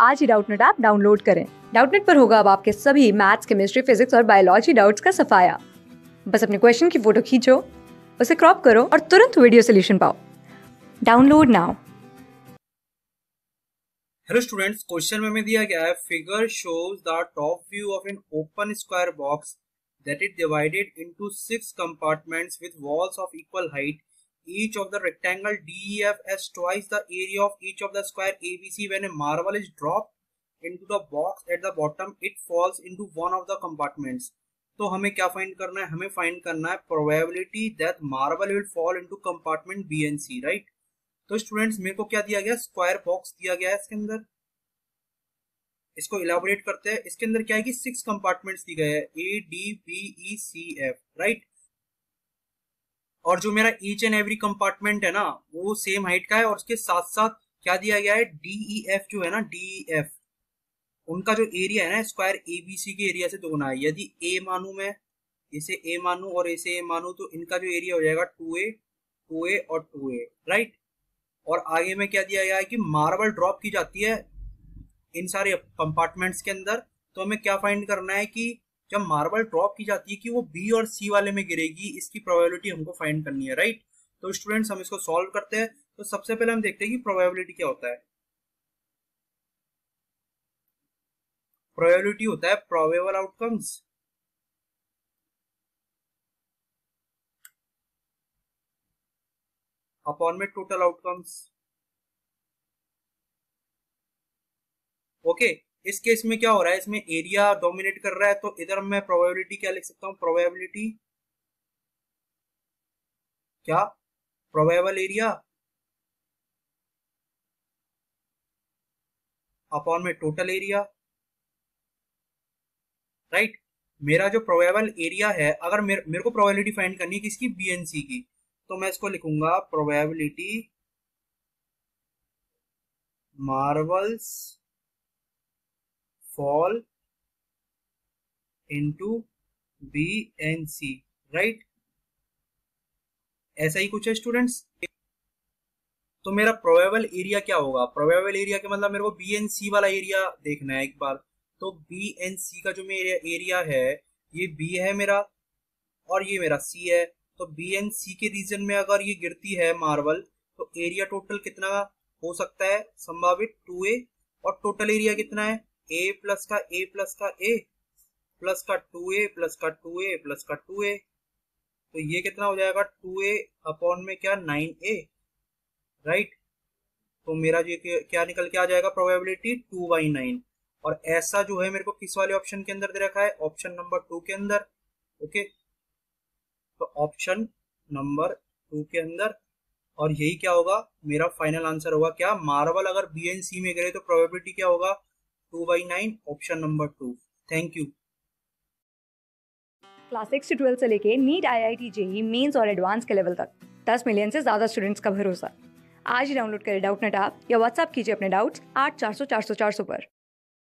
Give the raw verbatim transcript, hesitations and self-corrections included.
आज ही Doubtnut app download करें। डाउटनेट पर होगा अब आपके सभी मैथ्स, केमिस्ट्री, फिजिक्स और बायोलॉजी डाउट्स का सफाया। बस अपने क्वेश्चन की फोटो खींचो, उसे क्रॉप करो और तुरंत वीडियो सोल्यूशन पाओ। Download now. Hello students, question में हमें दिया गया है figure shows the top view of an open square box that is divided into six compartments with walls of equal height, each of the rectangle D E F as twice the area of each of the square A B C. When a marble is dropped into the box at the bottom, it falls into one of the compartments. तो हमें क्या find करना है? हमें find करना है probability that marble will fall into compartment B and C, right? तो students, मेरे को क्या दिया गया? स्क्वायर बॉक्स दिया गया है। इसके अंदर इसको इलाबोरेट करते हैं। इसके अंदर क्या है कि सिक्स कंपार्टमेंट्स दी गए हैं, A D B E C F, right? और जो मेरा ईच एंड एवरी कंपार्टमेंट है ना, वो सेम हाइट का है। और उसके साथ साथ क्या दिया गया है? डीई एफ जो है ना, डीई एफ, उनका जो एरिया है ना, स्क्वायर एबीसी के एरिया से दोगुना है। यदि ए मानू मैं, इसे ए मानू और इसे ए मानू, तो इनका जो एरिया हो जाएगा टू ए, टू ए और टू ए, राइट? और आगे में क्या दिया गया है कि मार्बल ड्रॉप की जाती है इन सारे कंपार्टमेंट्स के अंदर। तो हमें क्या फाइंड करना है कि जब मार्बल ड्रॉप की जाती है कि वो बी और सी वाले में गिरेगी, इसकी प्रोबेबिलिटी हमको फाइंड करनी है, राइट? तो स्टूडेंट्स, हम इसको सॉल्व करते हैं। तो सबसे पहले हम देखते हैं कि प्रोबेबिलिटी क्या होता है। प्रोबेबिलिटी होता है प्रोबेबल आउटकम्स अपॉन में टोटल आउटकम्स। ओके, इस केस में क्या हो रहा है? इसमें एरिया डोमिनेट कर रहा है, तो इधर मैं प्रोबेबिलिटी क्या लिख सकता हूँ? प्रोबेबिलिटी क्या? प्रोबेबल एरिया अपॉन में टोटल एरिया, राइट? मेरा जो प्रोबेबल एरिया है, अगर मेरे, मेरे को प्रोबेबिलिटी फाइंड करनी है किसकी? बी एंड सी की, तो मैं इसको लिखूंगा probability marbles fall into B and C, right? ऐसा ही कुछ है स्टूडेंट्स। तो मेरा प्रोबेबल एरिया क्या होगा? प्रोबेबल एरिया के मतलब मेरे को बी एंड सी वाला एरिया देखना है एक बार। तो बी एंड सी का जो मेरा एरिया है, ये बी है मेरा और ये मेरा सी है। तो बी एंड सी के रीजन में अगर ये गिरती है मार्बल, तो एरिया टोटल कितना हो सकता है? संभावित टू ए। और टोटल एरिया कितना है? ए प्लस का ए प्लस का ए प्लस का टू ए प्लस का टू ए प्लस का टू ए। तो ये कितना हो जाएगा? टू ए अपॉन में क्या? Nine A, right? तो मेरा ये क्या निकल के आ जाएगा? Probability two by nine. और ऐसा जो है मेरे को किस वाले ऑप्शन के अंदर दे रखा है? ऑप्शन नंबर टू के अंदर। ओके, तो ऑप्शन नंबर टू के अंदर। और यही क्या होगा? मेरा फाइनल आंसर होगा क्या? मार्बल अगर बी एंड सी में गिरे तो प्रोबेबिलिटी क्या होगा? Two by nine, option number two. Thank you. Class six से ट्वेल्थ से लेके NEET, I I T, JEE Mains और एडवांस के लेवल तक दस मिलियन से ज्यादा स्टूडेंट्स का भरोसा। आज ही डाउनलोड करें डाउटनेट ऐप या व्हाट्सएप कीजिए अपने डाउट्स आठ चार सौ चार सौ चार सौ पर।